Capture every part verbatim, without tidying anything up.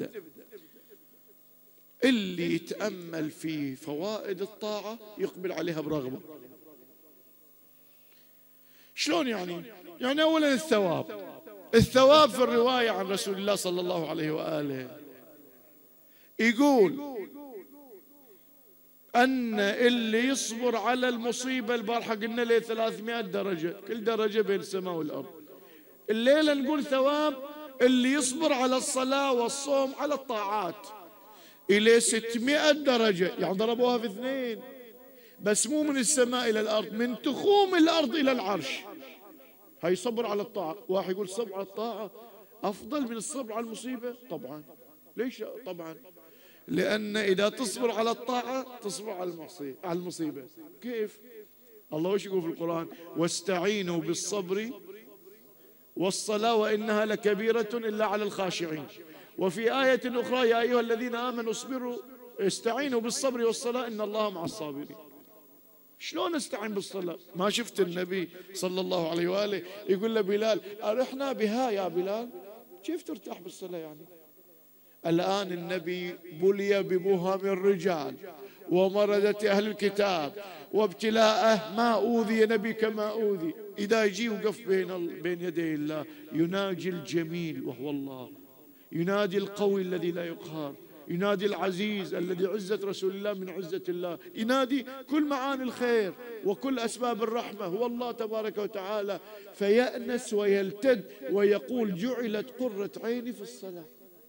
تبدأ. اللي يتأمل في فوائد الطاعة يقبل عليها برغبة. شلون يعني؟ يعني أولا الثواب. الثواب في الرواية عن رسول الله صلى الله عليه وآله يقول أن اللي يصبر على المصيبة، البارحة قلنا له ثلاثمائة درجة، كل درجة بين السماء والأرض. الليلة نقول ثواب اللي يصبر على الصلاة والصوم على الطاعات إلى ستمائة درجة، يعني ضربوها في اثنين، بس مو من السماء إلى الأرض، من تخوم الأرض إلى العرش. هاي صبر على الطاعة. واحد يقول الصبر على الطاعة أفضل من الصبر على المصيبة. طبعا. ليش؟ طبعا لأن إذا تصبر على الطاعة تصبر على المصيبة. على المصيبة كيف؟ الله وش يقول في القرآن؟ واستعينوا بالصبر والصلاة وإنها لكبيرة إلا على الخاشعين. وفي آية أخرى يا أيها الذين آمنوا اصبروا استعينوا بالصبر والصلاة إن الله مع الصابرين. شلون استعين بالصلاة؟ ما شفت النبي صلى الله عليه وآله يقول لبلال أرحنا بها يا بلال؟ كيف ترتاح بالصلاة يعني؟ الآن النبي بلي بمهم الرجال ومردة أهل الكتاب وابتلاءه، ما أوذي نبي كما أوذي. إذا يجي وقف بين بين يدي الله يناجي الجميل وهو الله، ينادي القوي الذي لا يقهر، ينادي العزيز الذي عزة رسول الله من عزة الله، ينادي كل معاني الخير وكل أسباب الرحمة هو الله تبارك وتعالى، فيأنس ويلتد ويقول جعلت قرة عيني في الصلاة.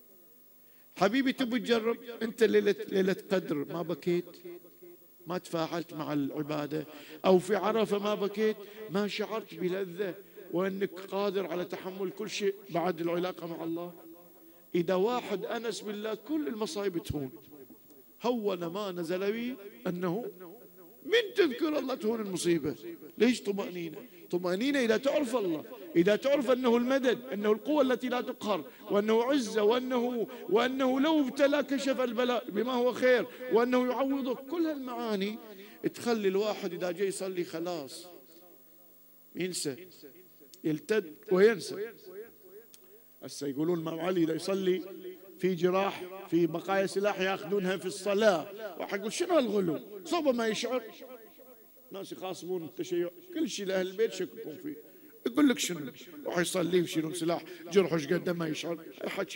حبيبي تبي تجرب أنت ليلة ليلة قدر ما بكيت؟ ما تفاعلت مع العبادة؟ أو في عرفة ما بكيت؟ ما شعرت بلذة وأنك قادر على تحمل كل شيء بعد العلاقة مع الله؟ إذا واحد أنس بالله كل المصائب تهون. هون ما نزل بي أنه من تذكر الله تهون المصيبة. ليش؟ طمأنينة. طمأنينة إذا تعرف الله، إذا تعرف أنه المدد، أنه القوة التي لا تقهر، وأنه عزة، وأنه, وأنه لو ابتلى كشف البلاء بما هو خير، وأنه يعوضك. كل هالمعاني تخلي الواحد إذا جاي يصلي خلاص ينسى، يلتد وينسى. هسه يقولون الإمام علي إذا يصلي في جراح في بقايا سلاح ياخذونها في الصلاة، واحد يقول شنو الغلو؟ صوبه ما يشعر. ناس يخاصمون التشيع كل شيء لأهل البيت شككون فيه. يقول لك شنو؟ واحد يصلي ويشيلون سلاح جرحه ايش قد ما يشعر. حكي.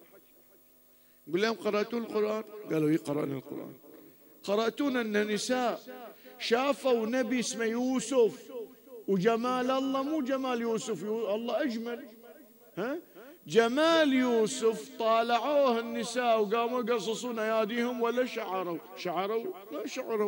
يقول لهم قرأتون القرآن؟ قالوا اي قرأنا القرآن. قرأتون أن نساء شافوا نبي اسمه يوسف وجمال الله مو جمال يوسف، الله أجمل. ها؟ جمال يوسف طالعوه النساء وقاموا يقصصون اياديهم ولا شعروا؟ شعروا؟ لا شعروا.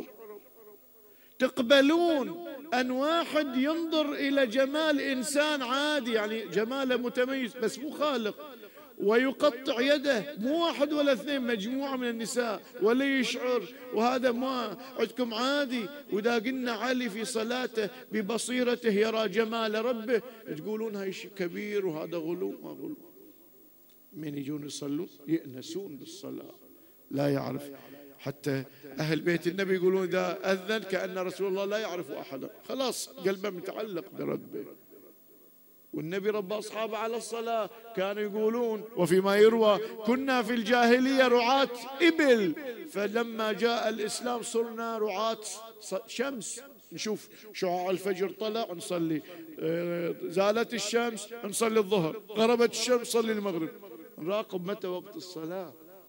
تقبلون ان واحد ينظر الى جمال انسان عادي يعني جماله متميز بس مو خالق ويقطع يده، مو واحد ولا اثنين، مجموعة من النساء ولا يشعر؟ وهذا ما عندكم عادي؟ وإذا قلنا علي في صلاته ببصيرته يرى جمال ربه تقولون هاي شيء كبير وهذا غلو. ما غلو. من يجون يصلون يأنسون بالصلاة، لا يعرف. حتى أهل بيت النبي يقولون إذا أذن كأن رسول الله لا يعرف أحدا، خلاص قلبه متعلق بربه. والنبي ربى أصحابه على الصلاة، كانوا يقولون وفيما يروى كنا في الجاهلية رعاة إبل، فلما جاء الإسلام صرنا رعاة شمس. نشوف شعاع الفجر طلع نصلي، زالت الشمس نصلي الظهر، غربت الشمس نصلي المغرب، نراقب متى وقت الصلاة.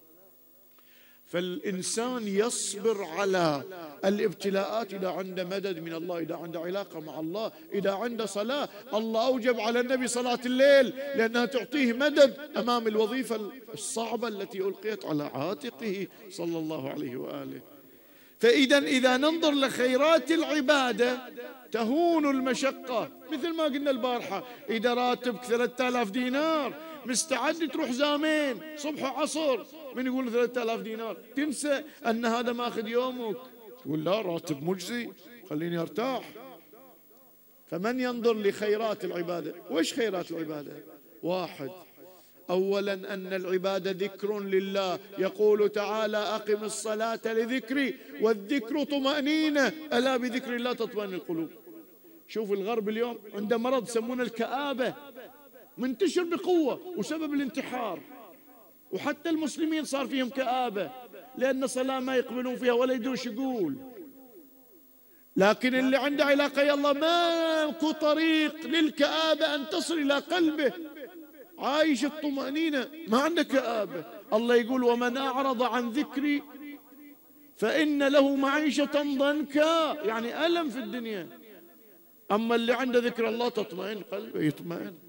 فالإنسان يصبر على الابتلاءات إذا عنده مدد من الله، إذا عنده علاقة مع الله، إذا عنده صلاة. الله أوجب على النبي صلاة الليل لأنها تعطيه مدد أمام الوظيفة الصعبة التي ألقيت على عاتقه صلى الله عليه وآله. فإذا إذا ننظر لخيرات العبادة تهون المشقة. مثل ما قلنا البارحة، إذا راتبك ثلاثة آلاف دينار مستعد تروح زامين صبح وعصر، من يقول ثلاثة آلاف دينار تنسى أن هذا ماخذ يومك، تقول لا راتب مجزي خليني أرتاح. فمن ينظر لخيرات العبادة. وإيش خيرات العبادة؟ واحد، أولا أن العبادة ذكر لله، يقول تعالى أقم الصلاة لذكري والذكر طمأنينة، ألا بذكر الله تطمئن القلوب. شوف الغرب اليوم عنده مرض يسمونه الكآبة منتشر بقوة وسبب الانتحار، وحتى المسلمين صار فيهم كآبة، لأن صلاة ما يقبلون فيها ولا يدوش يقول. لكن اللي عنده علاقة يا الله ماكو طريق للكآبة أن تصل إلى قلبه، عايش الطمأنينة، ما عنده كآبة. الله يقول ومن أعرض عن ذكري فإن له معيشة ضنكا، يعني ألم في الدنيا. أما اللي عنده ذكر الله تطمئن قلبه، يطمئن.